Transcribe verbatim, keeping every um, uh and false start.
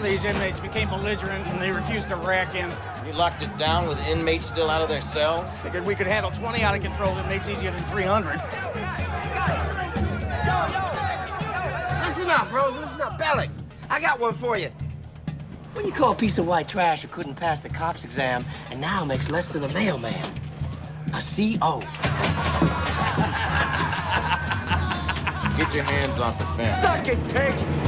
of these inmates became belligerent and they refused to rack in. You locked it down with inmates still out of their cells? Figured we could handle twenty out-of-control inmates easier than three hundred. Listen up, bros. Listen up. Bellick, I got one for you. When you call a piece of white trash who couldn't pass the cops exam and now makes less than a mailman? A C O. Get your hands off the fence. Suck it, Tig.